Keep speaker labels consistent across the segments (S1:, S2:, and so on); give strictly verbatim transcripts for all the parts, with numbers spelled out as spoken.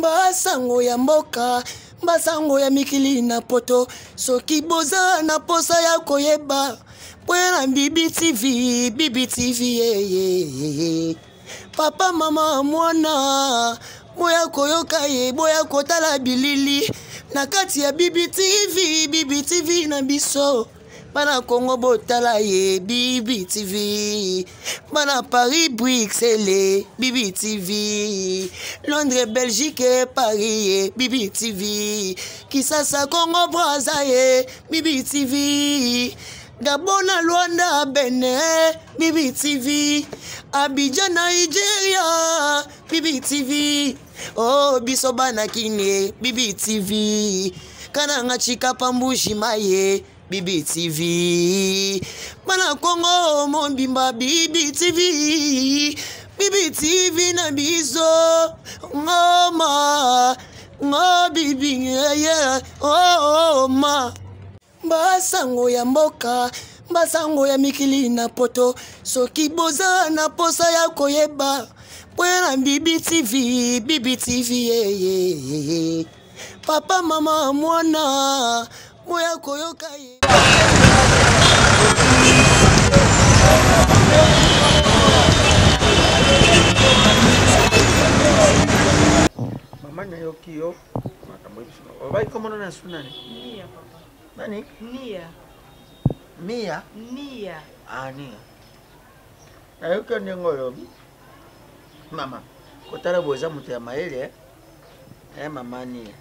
S1: Basango ya mboka, basango ya mikili na poto, soki boza na posa ya koyeba, pwena Bibi T V, Bibi T V, yeah, yeah, yeah. Papa, mama, mwana, boya koyoka ye, boya kotala bilili, na kati ya Bibi T V, Bibi T V na biso. Bana Congo botala ye, Bibi T V. Bana Paris Bruxelles, Bibi T V. Londres, Belgique, Paris, Bibi T V. Kisasa Congo Brazza ye, Bibi T V. Gabon, Luanda, Benin, Bibi T V. Abidjan, Nigeria, Bibi T V. Oh, biso bana kine, Bibi T V. Kananga chika pambushi maye, Bibi T V. Bana Congo Mondimba, Bibi T V. Bibi T V na biso. Ngoma. Ngo Bibi yeah, yeah. Oh, oh ma. Basango ya mboka, basango ya mikili na poto, soki boza na posa ya koyeba, pwena Bibi T V, Bibi T V, yeah, yeah, yeah. Papa, mama, mwana, boya koyoka ye.
S2: Mama na yoki yo, obai komo na sunani?
S3: Nia papa.
S2: Nani?
S3: Nia.
S2: Mia?
S3: Nia.
S2: Ah, Nia. Na yoki ndengolo. Mama, kotala boza mutu ya mayele eh? Eh mama Nia.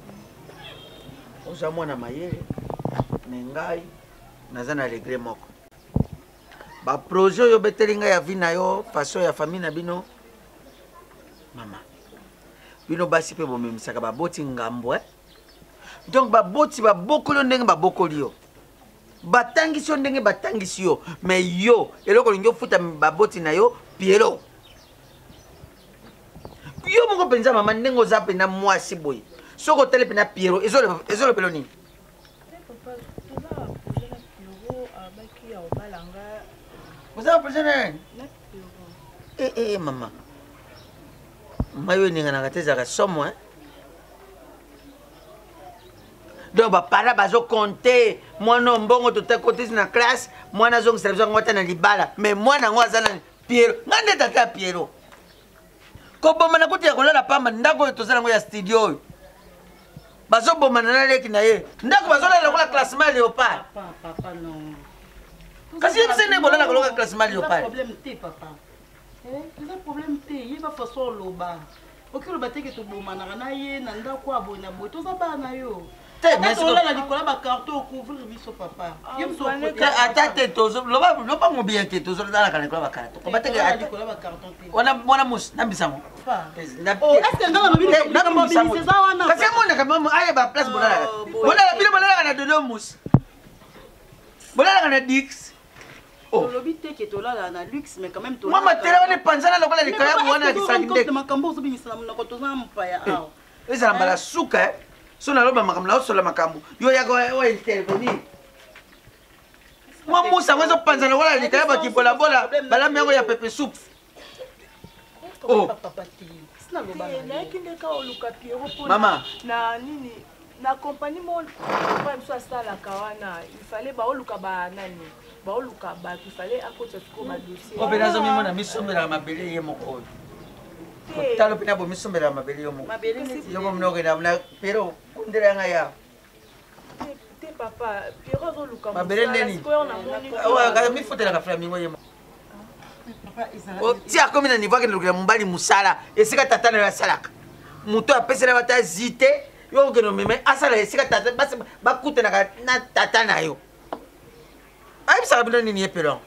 S2: Oza mwana mayele. Mengai naza na regret moko. Ba projet yo betelinga ya vie na yo, façon ya famille na bino. Mama. Bino basi pe bomemisaka ba boti ngambo eh. Donc ba boti ba bokolo ndenge ba bokoli yo. Batangisi yo ndenge batangisi yo, mais yo eloko lingo futa ba boti na yo piero. Yo moko penza mama ndenge oza pe na mwasi boy. Soko tele pe na piero, ezolo ezolo pelo nini? Vous avez besoin de Eh eh maman. Mayo ninga na kateza ka somo hein. Donc ba para bazo compter mwana mbongo to ta côté na classe, mwana zongo service ngota na libala, mais mwana ngwa na Piero. Ngande tata Piero. Ko bomba na kuti ya kolala pamba ndako to zala ngo ya studio. Bazo bomba na leki na ye. Ndako bazo la kola classement léopard.
S3: Papa, papa non.
S2: Kasi yebisa ne bolala koloka classement léopard.
S3: Problème té papa. Eh, c'est un problème té, il va façon loba. OK le baté que to bomba na na ye na ndako abona boy to za bana yo.
S2: Te mais
S3: on a la likola ba carton couvrir biso papa.
S2: Yim so atate tozo loba loba mo bien ke tozo dala kana kola ba carton. Ko bateke
S3: la likola ba carton té.
S2: Wana mwana mus na bisango.
S3: Oh, est-ce que ndala mabili na mobiliser za wana?
S2: Kasi mona kama aye ba place bolala. Bolala bino bolala kana dodo mus. Bolala kana dix.
S3: Oh, le but est que tu as la luxe, mais quand même tu as.
S2: Maman, tu as une panzana là, voilà, les cailloux, on a des sanguines.
S3: Tu as cambo, tu as mis na koto na mpaya.
S2: Les ambala souka, so na loba makamla, so la makambo. Yo ya go o intervenir. Moi musa, moi zo panzana voilà, les cailloux qui bola bola, bala mengo ya pepe soupe.
S3: Oh, papa ti. Sina loba.
S4: Na kinde ka oluka Piero pour
S2: Maman.
S4: Na nini? Na compagnie mon pas me soit ça la kawana. Il fallait ba oluka ba nani. Ba oluka ba il fallait à côté de ma dossier.
S2: O benazo mi mona misombela mabele ye moko. Ko talo pina bo misombela mabele yo moko.
S3: Mabele ni.
S2: Yo mo mnoge na na pero kundira nga ya.
S4: Te papa, Piero zo luka.
S2: Mabele neni.
S4: Wa
S2: ga mi fotela ka flamingo ye moko.
S3: Papa Isaac.
S2: O tia comme na niveau que le mbali musala esika tata na salaka. Muto apesela bata zite yo ke no meme asala esika tata basi bakute na na tata na yo. Aïe, ça va bien pelo.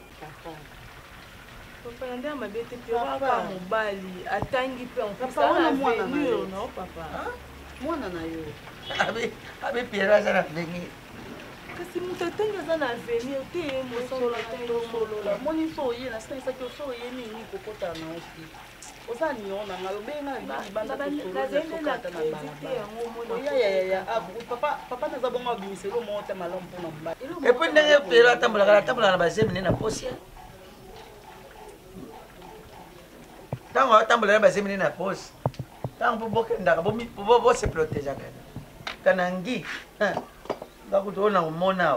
S4: Papa ndia mabete Piero aka mobali atangi pe on
S3: Papa wana mwana na yo
S4: non papa.
S3: Mwana na yo.
S2: Abi abi Piero sana vengi.
S4: Kasi mutu atangi aza na avenir te mo solo tango solo la.
S3: Moni so ye na sasa ko so ye nini kokota na osi. Oza niona ngalobenga ndani banda to so ya ya ya abu papa papa naza bonga bimiselo mo te malom pona mba.
S2: Et puis ndenge Piero atambola kala tambola na bazemi na posi. Tango atambola na bazemi na posi. Tant pour beaucoup d'argent, pour vous se protéger. Kanangi, va vous donner un mona.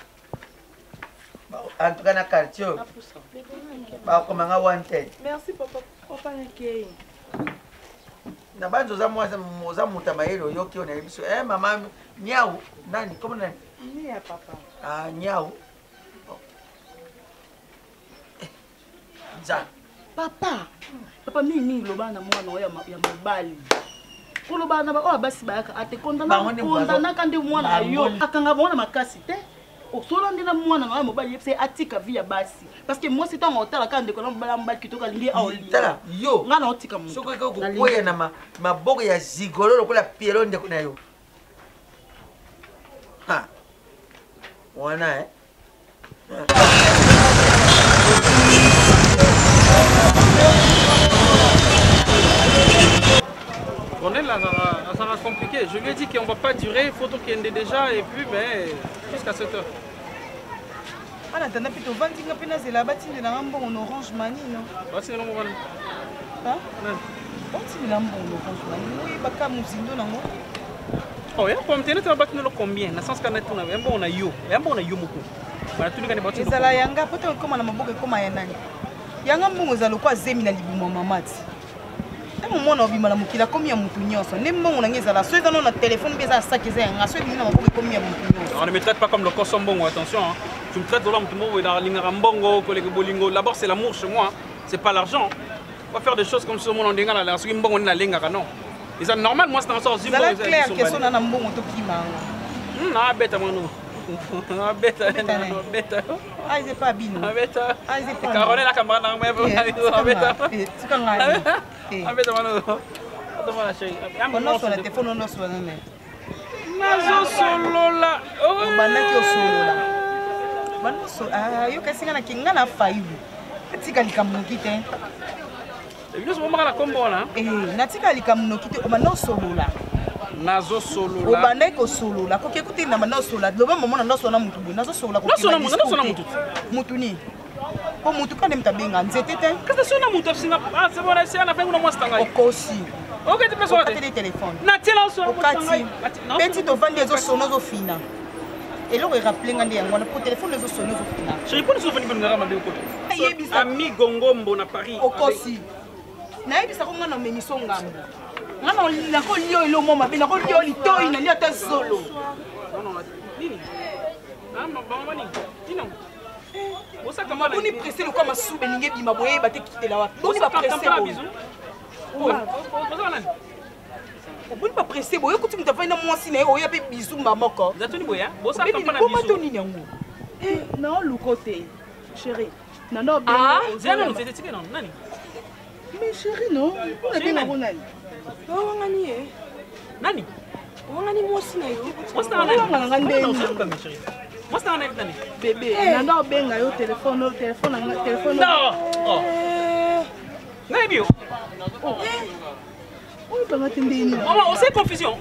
S2: En tout cas, dans le quartier, va comme un wanted.
S4: Merci papa. Papa n'est
S2: Na banzo za mwa za mutamaelo yoki ona biso eh mama nyau nani kama nani
S4: ni ya papa
S2: ah nyau za
S3: papa papa mimi mingi loba na mwana oya ya mobali ko loba na ba o basi bayaka ate kondana kondana kande mwana yo akanga bona makasi te osola ndina mwana na mobali yepse atika via basi parce que moi c'est en hôtel quand ndeko na mobali mobali kitoka lingi a oli
S2: tala yo
S3: ngana otika mu
S2: soko ko koya na ma maboko ya zigolo lokola piero ndeko na yo ha wana eh
S5: On est là, ça va compliqué. Je lui ai dit qu'on ne va pas durer, photo qu'il y ait déjà, et puis ben, jusqu'à sept heures.
S3: Ah, là, t'as un peu de vingt ans, c'est la bâtine de l'ambo en orange mani, non?
S5: Voici le moment.
S3: Hein? Bâtine de l'ambo en orange mani. Oui, bah, comme nous sommes
S5: oh, il faut me tenir la bâtine de combien? Dans le sens qu'on a tout, un bon on a yo, un bon on a yo beaucoup. Voilà, tout le monde est bâti.
S3: Ezala yanga, peut-être comme on a maboke comme à yanani. Yanga mbongo zalo kwa zemi na libumo mamati. Tamo mwana obima la mukila komi ya mutu nyonso. Ne mbongo na ngeza la so ezana na téléphone beza sac eza yanga so ebina maboke komi ya mutu nyonso.
S5: On ne me traite pas comme le corps mbongo, attention hein. Tu me traites de l'homme tout le monde dans l'ingara mbongo, collègue bolingo. D'abord c'est l'amour chez moi, c'est pas l'argent. On va faire des choses comme ce monde en dénga la so mbongo na lingara non. Et ça normal moi c'est dans sort
S3: zimbo. C'est clair que son na mbongo to kima.
S5: Hum, ah bête mano. Ah bête, bête.
S3: Ah, c'est pas bino.
S5: Ah bête.
S3: Ah, c'est pas.
S5: Caroline la caméra dans moi. Ah bête.
S3: Tu kan ngai.
S5: Ah bête mano. Attends la chérie.
S3: On a sur le téléphone on a sur le net.
S5: Nazo solo la.
S3: Oh, bana ki solo la. Bana so ah, yo kasi ngana kinga na faibu. Tika likamuki te.
S5: Et nous sommes la combo là.
S3: Eh, natika likamuki te, o bana solo la.
S5: Nazo solo la.
S3: Obandai ko solo la. Ko kekuti na bana solo la. Loba maman na so na mutu bu. Nazo solo la ko.
S5: Nazo na mutu, nazo na mutu.
S3: Mutu ni. Po mutu ka dem tabenga nzete te.
S5: Qu'est-ce que c'est na mutu singa? Ah, c'est bon, c'est na pengu na mo stanga.
S3: Okosi.
S5: OK, tu peux sortir.
S3: Okati téléphone.
S5: Na tela so.
S3: Okati. Petit to vandi zo sono zo fina. Et là, on rappelle que on a pour téléphone les autres sonneaux au final.
S5: Je réponds sur le téléphone de la côté. Ami Gongombo na Paris.
S3: Okosi. Na ebisa ko ngana memiso ngambo. Ngana la ko lio ilo moma be na ko lio litoi na liata solo.
S5: Non non, nini? Ah maman nini? Nino.
S3: Bosa kama boni presser le comme sou beninge bima boye ba te quitter la wa. Boni ba presser bo.
S5: Oh, bosa nani?
S3: Boni ba presser bo, écoute muta faina mwasi na yo ya pe bisou mama ko.
S5: Zatuni boya, bosa kama na
S3: bisou. Comment toni nyango?
S4: Eh, non le côté. Chérie. Non non bien.
S5: Ah, zéro, c'était ticket non, nani?
S4: Mais chérie non, on a bien nani.
S6: Oh ngani eh.
S5: Nani?
S6: Oh ngani mwasi na yo.
S5: Mwasi na nani?
S3: Ngana ngande.
S5: Mwasi na nani nani?
S4: Bébé, nando benga yo téléphone, yo téléphone, na téléphone.
S5: Non. Oh. Nani bio?
S4: Oh. Oh, banga tindini.
S5: Oh, c'est confusion.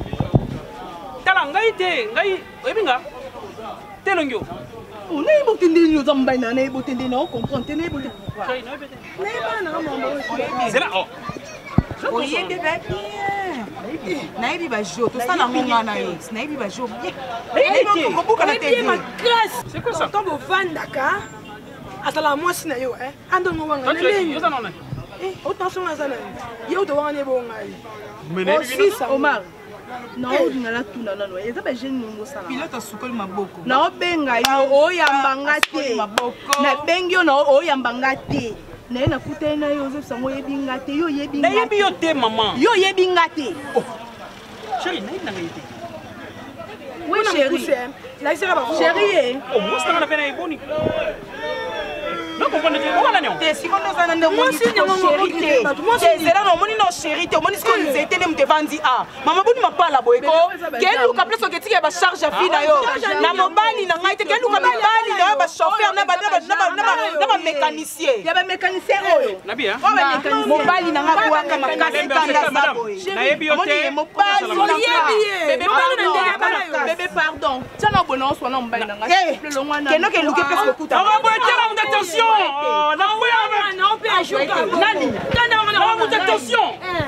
S5: Tala ngai te, ngai, ebinga. Telongyo.
S4: On est bon tindini aux ambaye na na bon tindini on comprend tindini bon pourquoi.
S5: Chérie, non bébé.
S4: Mais non non.
S5: C'est là. Oh.
S3: Oye bébé bien. Naibi ba jo, to sana ngonga na yo. Naibi ba jo bien.
S6: Mais ko buka na te ma classe.
S5: C'est quoi ça?
S6: Tombo vandaka. Atala mwasi na yo eh. Ando ngwanga na
S5: lengi. Yo sana nani?
S6: Eh, autant na sana. Yo to wana bo ngai.
S5: Mais
S6: aussi
S4: Omar. Non, on a la tuna non non. Eza ba jeune ngo sana.
S3: Pilote sukoli maboko.
S4: Na obenga yo oyambanga te. Na bengi yo na oyambanga te. Na na kuta na yo zo sango yebinga te yo yebinga.
S5: Na yebi yo te maman.
S4: Yo yebinga te.
S5: Chérie, na na ngiti.
S4: Oui chérie.
S6: La sera ba.
S4: Chérie.
S5: Oh, moi ça na pena iboni. Non comprendre que on a non.
S3: Te si kondo sana ndo mo si nyango chérie te. Te zela no moni no chérie te, moni sko nzete ne mtevandi a. Mama boni mapala boyeko. Kelu ka place oketi ya ba charge fi na yo. Na mobali na ngai te kelu ka mobali na ba chauffeur na ba na ba na ba na ba mécanicien.
S4: Ya ba mécanicien oyo.
S5: Na bien.
S3: Ba mécanicien. Mobali na nga kwa kama kasi kanda za boy.
S5: Na yebi yo te.
S3: Mobali yebi.
S4: Bébé pardon. Bébé pardon. Tiens bon on soit na mobali na nga. Le longwana.
S3: Keno ke luke presque kuta.
S5: On va boiter là attention. Non,
S6: non, on peut ajouter.
S5: Nani? Non, attention.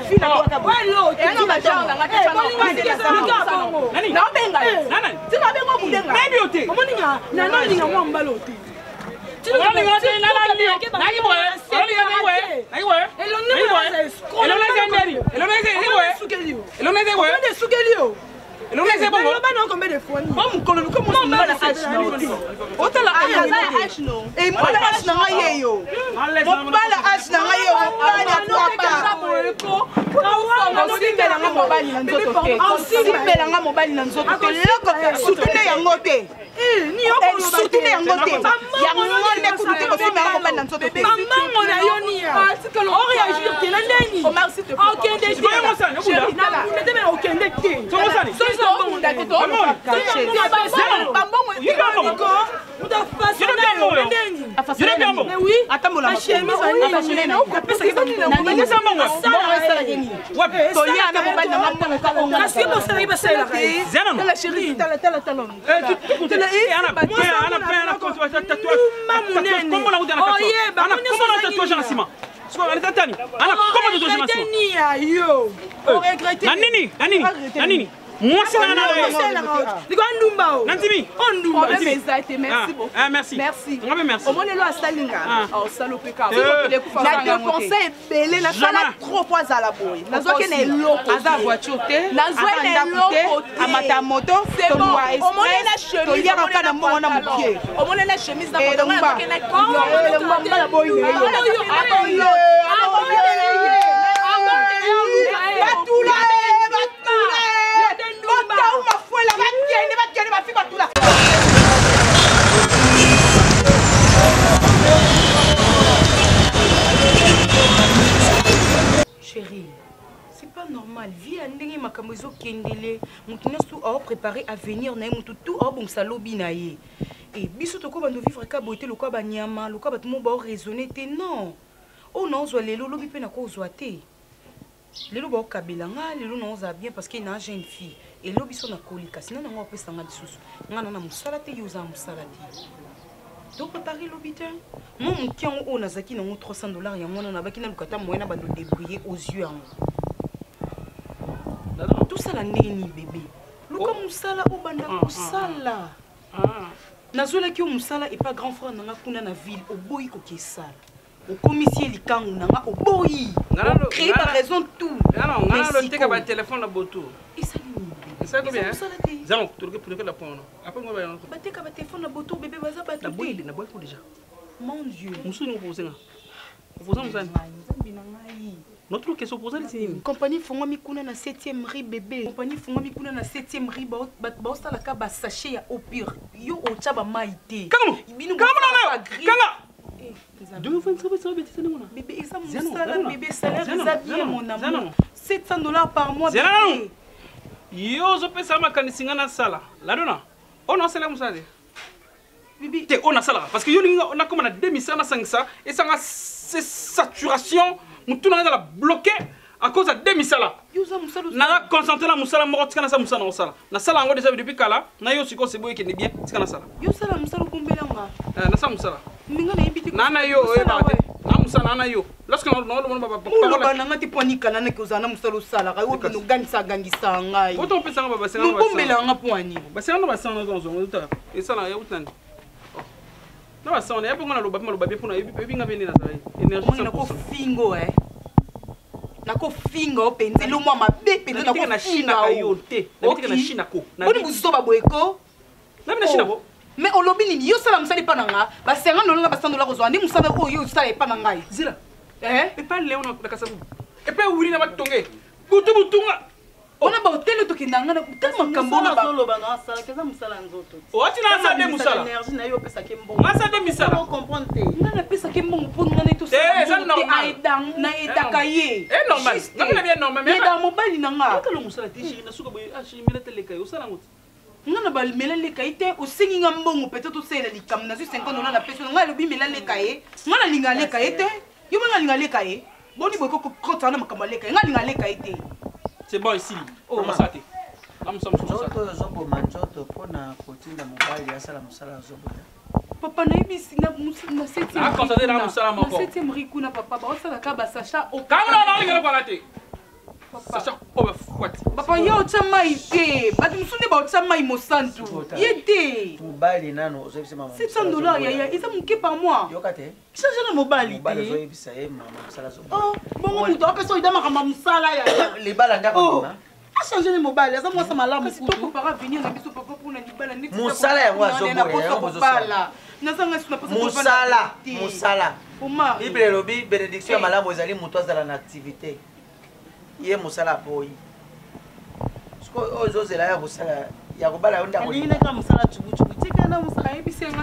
S6: fille na kota bo
S4: Welo,
S6: e na ba genre nga te chana nani na benga nani tika bengo budenga
S5: Maybe ote.
S4: Omoninga na no linga mo mbalo te.
S5: Olo linga te na na linga. Nagi boy. Olo linga nagi boy. Nagi boy.
S4: Elo ne boy.
S5: Elo ne zenderi. Elo ne zenderi boy. Elo ne zenderi boy.
S4: Elo ne sugelio.
S5: Elo ne zenderi boy.
S4: Elo ba no combien de fois ni.
S6: ba mu kolo ko mo mbala age na otala age no e mbala age na ngaye yo mbala age na ngaye yo mbala papa osimbela nga mobali na nzoto te osimbela nga mobali na nzoto te loko sutune yango te sutune yango te yango nde kudu te kosimbela nga mobali na nzoto te
S4: Maman na yo ni ya. On réagir te na ndeni.
S6: Omar s'il te plaît
S4: Okende te. Na ndete me okende te.
S5: Songo sani.
S4: Songo bongo ndako to.
S6: bambongo
S4: Ndiko. Muda fasona ndeni. Mais oui.
S6: atambola
S4: chemise ani na ukapesa kibani na
S5: Nani sambongo.
S6: mbongo esala nini
S5: Wapi?
S6: tolia na mobali na mbongo ka onga
S4: Kasi bo sala iba sala.
S5: Zeno.
S6: tala chérie tala tala tala
S5: Eh, tu tu tu. Eh, ana ana ana ana tatouage tatouage. Comment on a tatouage?
S4: Oh yeah,
S5: Ana comment on a tatouage en ciment? Siko ana tatani. Ana comment on tatouage en ciment?
S4: Ndeni ya yo. On regrette.
S5: Nanini, nanini, nanini. Moi c'est ana.
S4: Ndiko ndumba o.
S5: Nantimi.
S4: Ondumba.
S6: problème exact merci beaucoup
S5: Ah, merci.
S6: merci
S5: On va merci.
S6: omonelo asalinga osalope ka
S5: Eh.
S6: na dépense ebele nasala trop po azala boye nazwaki na eloko aza voiture te nazwaki na eloko te amata moto tolwa express toliaka kaka na mbongo na mokie omone na chemise na moto nazwaki na elomba na boye batula batula batau mafuela bakende bakende bafi batula
S3: Chérie, c'est pas normal. Vie à ndenge makambo ezo kendele. Mutu nyonso a préparé à venir na mutu tout a bon salobi na ye. Et biso to ko bando vivre ka boité lo ko ba nyama, lo ko ba tout mo ba raisonner te non. Oh non, zo lelo lobi pe na ko zo te. Lelo ba kabela nga, lelo non za bien parce qu'il na jeune fille. Et lobi so na kolika, sinon na ngo pesa nga lisusu. Nga na musala te yo za musala te. Donc préparer l'hôpital. Moi mon qui en haut nazaki na trois cents dollars ya mwana na baki na lukata moyena bando débrouiller aux yeux en. Tout ça la ndeni bébé. Luka musala o banda musala. Ah. Nazola ki o musala et pas grand frère nanga kuna na ville au boyi ko kesala. Au commissaire likangu nanga au boyi. Créer par raison tout.
S5: Non, on a le téléphone téléphone la boto.
S3: Et ça
S5: ça combien? Zano, tu regardes pour que la prendre. Après moi va.
S3: Baté ka ba téléphone la boto bébé baza ba.
S5: Na boyi, na boyi ko déjà.
S3: Mon Dieu.
S5: Musu nous poser là. Poser nous ça. Notre question poser ici.
S3: Compagnie fonga mikuna na septième rue bébé. Compagnie fonga mikuna na septième rue ba ba sala ka ba sachet ya au pire. Yo o tchaba maité.
S5: Comment? Comment là? Comment? deux vingt ça va ça va bêtise non.
S3: Bébé ça mon salaire bébé salaire ça bien mon amour. sept cents dollars par mois bébé.
S5: Yo zo pesa makanisinga na sala. La dona. On a sala musade.
S3: Bibi
S5: te on a sala parce que yo on a comme na deux mille cinq cents et ça a saturation mutu na la bloqué à cause de deux mille sala.
S3: Yo za musala.
S5: Na concentrer na musala moko tika na sa musala na sala. Na sala ngo déjà depuis kala na yo siko sebo yeke bien tika na sala.
S3: Yo sala musala kumbela nga.
S5: Eh na sa musala.
S3: Minga na yebiti.
S5: Na na yo e ba te. Na musala na yo. Lorsque on on on ba ba.
S3: Olo ba nanga ti ponika na ke uzana musala sala ka yo no ganisa gangisa ngai.
S5: Oto pesa nga ba senga ba.
S3: Kumbela nga poani.
S5: Ba senga ba senga na zo zo. Et sala ya utani. Non, ça on est pas on a le bâtiment le bâtiment pour nous et puis nga venir na ça énergie
S3: na ko fingo eh na ko fingo penze lo mwa mabe penze na ko
S5: na China kayote na bitika na China ko
S3: na boni buzo ba boyeko
S5: na na China ko
S3: mais olobi nini yo sala musali pa nanga ba senga no nga ba sando la ko zo ndi musala o yo sala pa nanga
S5: zila
S3: eh
S5: et pas léon na kasabu et pas wuri na batonge butu butunga
S3: ona ba hotel to kinanga na tellement kambona ba
S4: solo ba na sala keza musala nzoto
S5: o ati na sa de musala
S4: énergie na yo pesa kembo
S5: na sa de musala
S4: on comprendre te
S3: nga na pesa kembo mpona na to
S5: eh ça normal
S3: aidang na edaka ye
S5: eh normal na bien bien normal mais
S3: da mobali nanga
S5: ka lo musala ti shiri na suka boy a shiri mela tele kai o sala ngot
S3: nga na ba mela le kai te o singi nga mbongo peut-être sela likam na cinquante dollars na pesa nga lobi mela le kai nga na linga le kai te yo nga linga le kai boni boy ko ko tsana makamba le kai nga linga le kai te.
S5: C'est bon ici. Oh, ma sate. Là nous sommes sur ça.
S2: Zoto zobo manjoto pona kotinda mobile ya sala musala zobo.
S3: Papa na ibisi na na septième.
S5: Ah, constater na musala moko.
S3: Na septième riku na papa ba osala ka ba sacha au.
S5: Kama na na ngela kwa late. Sacha oba fouette.
S6: Papa yo chama ite. Ba tumsunde ba chama imosantu. Yete.
S2: Mobali nano ozebisa mama.
S6: sept cents dollars ya ya, isa muke par mois.
S2: Yoka te.
S3: Changer na mobali.
S2: Mobali ozebisa ye mama musala zo.
S3: Oh, bongo muto apeso idama kama musala ya.
S2: Libala ndako ndima.
S3: A changer na mobali, asa mwasa malamu
S6: Kasi toko para venir na biso papa pour na libala neti.
S2: Musala ya mwa zo
S6: bala. Nazanga sina pasa
S2: musala, musala.
S6: Oma.
S2: Bible lobi bénédiction ya malamu ezali muto azala na activité. Ye musala boyi. Sko ozozela ya musala ya kobala onda ko.
S3: Aline ka musala chubu chubu. Tika na musala
S6: Ebisenga.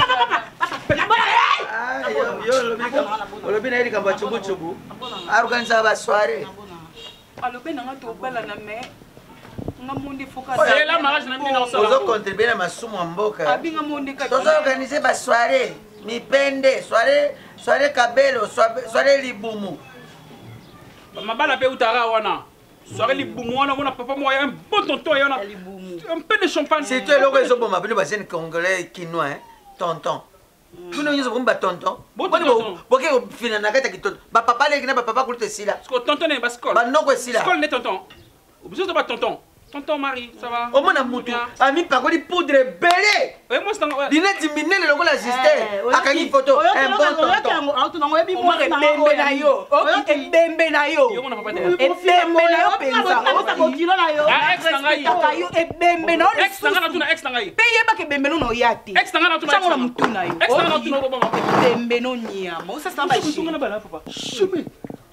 S2: Ah, yo yo lobi ka. Lobi na iri kamba chubu chubu. Organiza ba soirée.
S6: Alobe nanga to bala na me. Nga monde foka.
S5: C'est la mariage na mina osala.
S2: Ozo contribuer na masumu ya mboka.
S6: Abinga monde ka.
S2: Tozo organiser ba soirée. Mipende, soirée, soirée kabelo, soirée libumu.
S5: Mabala pe utara wana. Soirée libumu wana wana papa moi un bon tonton yana. Un peu de champagne.
S2: C'est toi logo ezo bomba bino ba jeune congolais quinois hein, tonton. Bino nyozo bomba tonton. Boni bo boke fina na kata kitoto. Ba papa le kina ba papa kulite sila.
S5: Parce que tonton ne baskol.
S2: Ba noko sila.
S5: Skol ne tonton. Obligé de pas tonton. Tonton Marie, ça va?
S2: Au moins, mutu, ami pakoli poudre belé.
S5: Oui, moi c'est un.
S2: Dinette minelle le la sister. Akani photo. Un bon tonton.
S3: Auto na webi mo
S6: na bembe na yo. O bembe na yo.
S5: Yo na papa te.
S6: E bembe na yo penza.
S3: Ota ko kilo na yo.
S5: Ah, ex na ngai.
S6: Taka yo e bembe na yo.
S5: Ex na ngai na ex na ngai.
S6: Pe yeba ke bembe no ya te.
S5: Ex na ngai na tu na.
S6: Chango na mutu na yo.
S5: Ex na ngai na tu na roba.
S6: Bembe no nya. Mo sa sa ba shi.
S5: na bala papa.
S2: Chumi.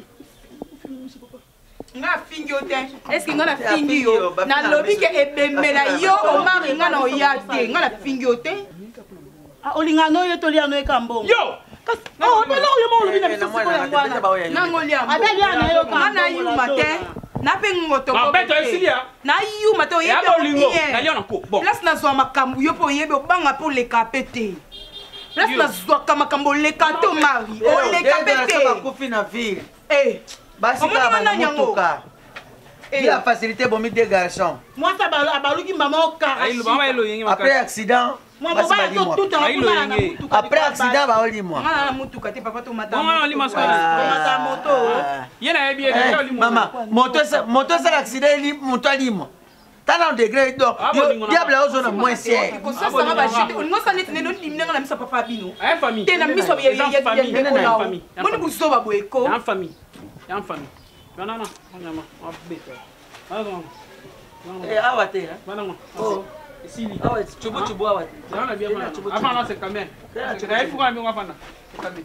S6: Nga fingi yo te. Est-ce que nga na fingi yo? Na lobi ke e bembe na yo o mari nga na ya te. Nga na fingi yo te.
S3: Ah, olingano yo toliano e kambo.
S5: Yo.
S3: Oh, telo yo mo olibina biso ko yangwana.
S6: Nangoli ya.
S3: Abeli ana yo kambo.
S6: Nga na yu mate. Na pe ngoto
S5: Ma beto esilia.
S6: Na yu mate o
S5: Ya
S6: yebe
S5: bolingo. Na liona ko. Bon.
S6: Place na zwa makambu yo po yebe obanga po leka pete. Place na zwa makambu leka to mari. O leka pete.
S2: Ba kufi na ville.
S6: Eh.
S2: Basi ka ba mutuka. Il a facilité bon des garçons.
S3: Moi ça ba abaluki mama o ka.
S5: Ai lu mama elo yingi maka.
S2: Après accident.
S3: Moi ba ba to tout en kuna na mutuka.
S2: Après accident ba oli moi.
S6: Nga na mutuka te papa to mata.
S5: Mama ali masko.
S3: Mata moto.
S5: Yena ebi e ali mo.
S2: Mama, moto sa moto sa accident li moto ali moi. Tala degré donc. Diable a ozona moins cher.
S6: Ko sa sa ba jete. On ngosa net ne no limna nga na misa papa bino.
S5: Ay famille.
S6: Te na miso ya ya ya
S5: famille.
S6: ya
S5: famille.
S6: Moni buso ba boeko.
S5: En famille. En famille. Non non non. Non non. Bête. Ah non.
S2: Eh awate hein.
S5: Non non. Oh. Ici.
S2: Awate chubu chubu awate.
S5: Non on a bien mal. Avant non c'est quand même. Tu as il faut quand même on va faire. Kami.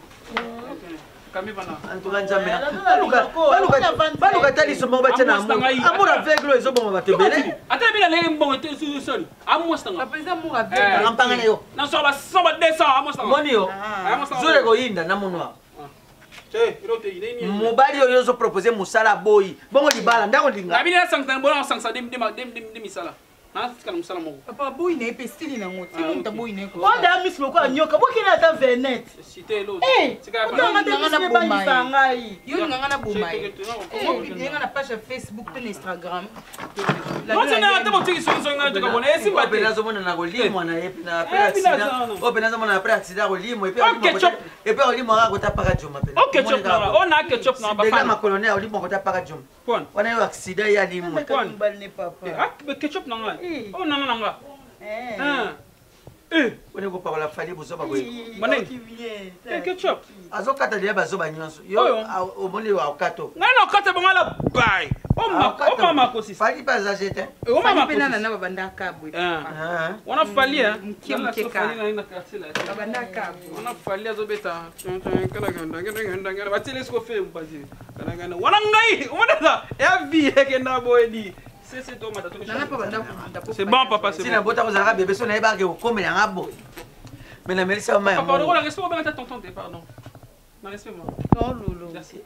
S5: Kami bana.
S2: Antuka njamena. Baluka baluka baluka tali somo ba tena amour. Amour avec lo ezo bon ba te belé.
S5: Ata bila le mbongo te su sol. Amour stanga.
S6: Papa za mu rabe.
S2: Ampanga yo.
S5: Na so ba so ba deux cents amour stanga.
S2: Moni yo. Zure ko yinda na munwa.
S5: Che, irote ine ni.
S2: Mobali yo zo proposer musala boy. Bongo libala ndako linga.
S5: Na bina sangtan bona sangsa dem dem dem dem misala. Na sikala musala mo.
S6: Papa boy ne pe stili na ngoti. Ko ta boy ne ko.
S3: Onda miss loko anyoka. Boki na ta venet.
S5: Cité l'autre.
S3: Eh.
S5: Sikala
S3: Onda
S5: pana.
S3: ngata miss ba ngai.
S6: Yo nga na bomai. Ko nga na page Facebook pe Instagram.
S5: Non c'est na tamo tiki so so nga tuka bona. Esi ba
S2: Ope nazo mona na kolimo na epi na après accident. Ope nazo mona après accident kolimo epi epi olimo ka kota paka juma pe.
S5: OK ketchup na. On a ketchup na ba
S2: Dega
S5: fa.
S2: ma colonel olimo kota paka juma.
S5: Pon.
S2: Wana yo accident ya limo.
S3: Mbal ne papa.
S5: Ah, ketchup na nga. Oh non non nga.
S3: Eh.
S5: Ah. Eh,
S2: Wone ko pakola fali bozo ba boy.
S5: Manen. Eh ketchup.
S2: Azokata dia bazo ba nyonso. Yo omoni wa okato.
S5: Nga na kata ba ngala bye. O ma o mama ko sisi.
S2: Fali pas agiter.
S5: O mama ko.
S6: pe na na babanda kabwe.
S5: Ah. Wana falia.
S6: Mkie mkeka.
S5: Falia na quartier la.
S6: Babanda kabwe.
S5: Wana falia zo beta. Kana ganda ganda ganda ganda. Batile sko fe mpazi. Kana ganda. Wana ngai. Wana ya vie ke na boedi. C'est c'est toi madame. C'est bon papa, c'est bon.
S2: Si na bota ko zaka bébé so na eba ke okomela ngabo. Mais na melisa ma ya.
S5: Papa, on respect au bien ta tonton, pardon. Na respect moi.
S3: Non lolo.
S5: Merci.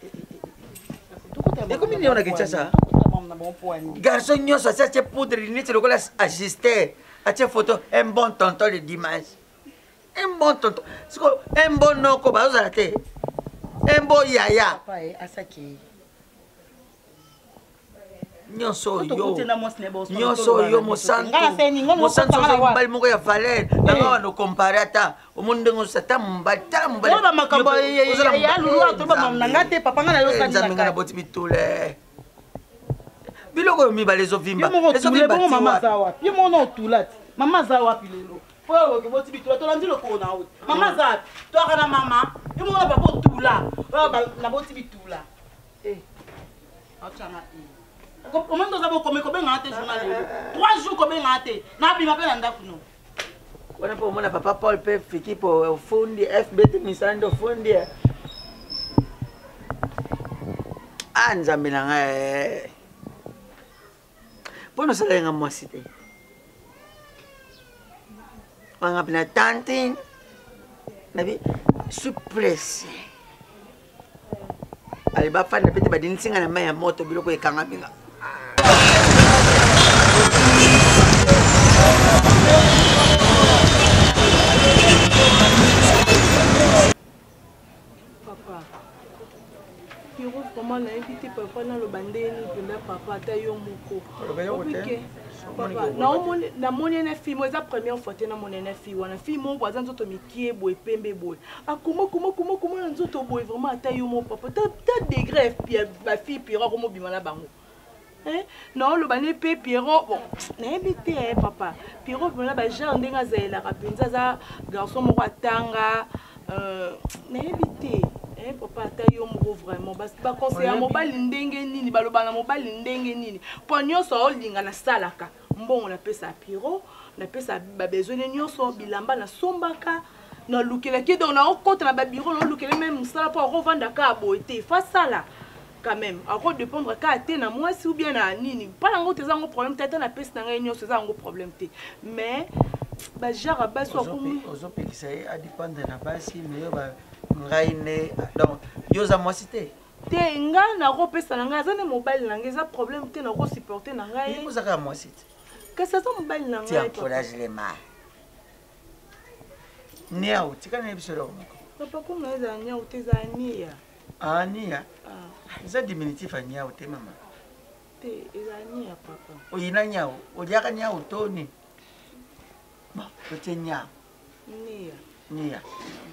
S2: Et comme il y en a qui ça. Garçon nyonso atie poudre limite lokola ajuster. Atie photo un bon tonton le dimanche. Un bon tonton. Un bon noko bazala te. Un bon yaya.
S3: Papa e asaki.
S2: Nyonso yo. Nyonso yo mosantu. Mosantu so mbali moko ya valeur. Nanga wana comparer ata. Omunde ngo sata mbali ta mbali.
S3: Oba makambo ya lulu atoba mamnanga te papa ngana yo sani.
S2: Nzambe ngana boti bitule. biloko yo mibale ezovimba
S3: ye moko tule bongo mama za wapi ye moko na otula ti mama za wapi lelo po oyo boti bitula tolandi lokolo na oti mama za wapi toaka na mama ye moko na papa otula oyo na boti bitula eh achana eh omendo za bokome kobenga te journal lelo trois jours kobenga te na bima pe na ndaku no
S2: wana po mona papa Paul pe fiki po fundi F B T misando fundi anzambe na ngai Pono sala nga mwasi te. Wanga pina tante. Nabi suppress. Ali ba fa na pete ba dinsinga na maya moto biloko ekanga minga.
S4: Papa. Piro comment na invité papa na lo bandeni penda papa ta yo moko. Papa na omone na monene fi mo za première fois te na monene fi wana fi mo boza nzoto mikie boy pembe boy. Akuma kuma kuma kuma nzoto boy vraiment ta yo mo papa ta ta degré ba fi Piro ko mo bimana bango. Hein non lo bane pe Piro bon na invité eh papa. Piro pena ba genre ndenga zaela ka penza za garçon mo atanga euh na invité eh papa ta yo moko vraiment bas ba conseiller mobali ndenge nini baloba na mobali ndenge nini po nyonso olinga na salaka mbongo na pesa Piro na pesa ba besoin nyonso bilamba na sombaka na lukela ki donc na okota na ba bureau na lukela même sala po revendre ka boité fa sala quand même ako dépendre ka te na moi si ou bien na nini pas ngo te zango problème tata na pesa na ngai nyonso zango problème te mais ba jara baso ko
S2: ozope ki sai a dépendre na basi mais yo ba ngaine donc yoza mwasi te
S4: te nga na ko pesa na ngai azane mobile na ngai za problème te na ko supporter na ngai
S2: ko zaka mwasi te
S4: que ça son mobile na ngai
S2: ti encourage les mains niao tika na bisoro
S4: papa ko na za niao te za nia
S2: ah nia
S4: ah
S2: za diminutif a niao te mama
S4: te za nia papa
S2: oyina niao odiaka niao toni ba ko te niao
S4: nia
S2: nia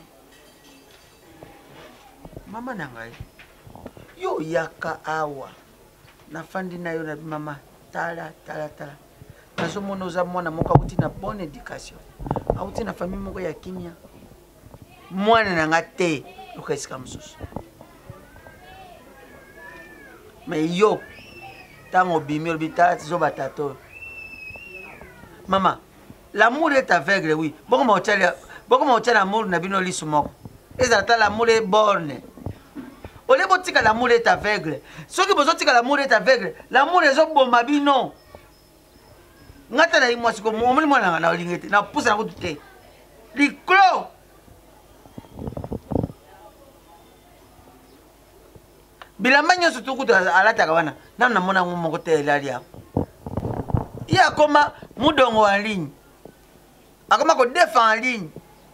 S2: mama nangai yo yaka awa nafandi nayo na mama tala tala tala nazo mona za mwana moko auti na bonne éducation auti na famille moko ya kimia mwana nanga te lokesika mususu mais yo tango bimi obita zo batato mama l'amour est aveugle oui boko mo tele boko mo tele amour na bino lisu moko ezata l'amour est borne. Ole botika l'amour est aveugle. Ceux qui bozotika l'amour est aveugle, l'amour est bomba bino. Ngata na imwa siko mo mwana ngana na olingete na pusa na kutute. Liklo. Bilamba nyoso tukutu alata kawana. Na na mona ngomoko te elali yako. Ya koma mudongo en ligne. Akoma ko défend en ligne.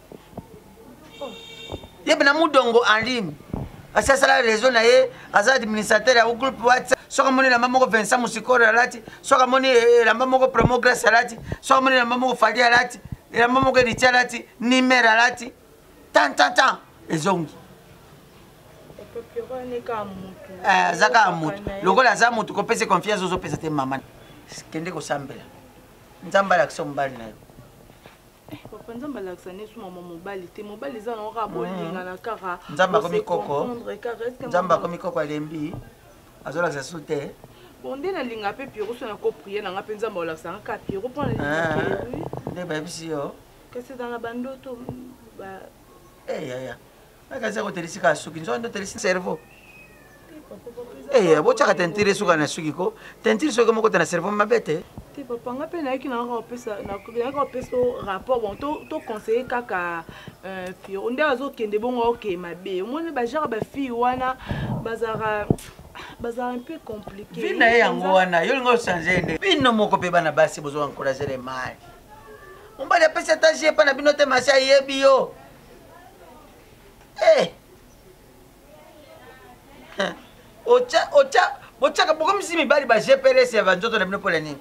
S2: Yebena mudongo en ligne. Asa sala réseau na ye asa administrateur ya groupe WhatsApp soka moni la mamoko Vincent Musikoro alati soka moni la mamoko Promo Grace alati soka moni la mamoko Fadi alati la mamoko Richa alati Nimer alati tan tan tan ezongi eh zaka mutu lokola za mutu ko pese confiance ozo pesa te mama kende ko sambela nzamba la kisombali na yo
S4: papa nzamba la ksane su mama mobali te mobali za na ka bolinga na kaka
S2: nzamba ko mikoko nzamba ko mikoko alembi azola za soute
S4: bonde na linga pe Piro so na ko prier na nga pe nzamba la ksanga ka Piro pour na linga
S2: ne ba bisi yo
S4: que c'est dans la bandoto ba
S2: eh ya ya akaza ko telisika suki nzo ndo telisika cerveau eh bocha ka tentire suka na suki ko tentire suka moko na cerveau mabete
S4: te papa nga pe na ki na ko pesa na ko na ko peso rapport bon to to conseiller kaka euh Piro nde azo kende bongo OK mabe omone ba genre ba fille wana bazara bazara un peu compliqué
S2: vina yango wana yo ngo changer nde bino moko pe bana basi bozo encourager les mari ombali pesa tagie pa na bino te masha yebi yo eh ocha ocha bocha ka boko misi mibali ba G P R S ya banjoto na bino pole nini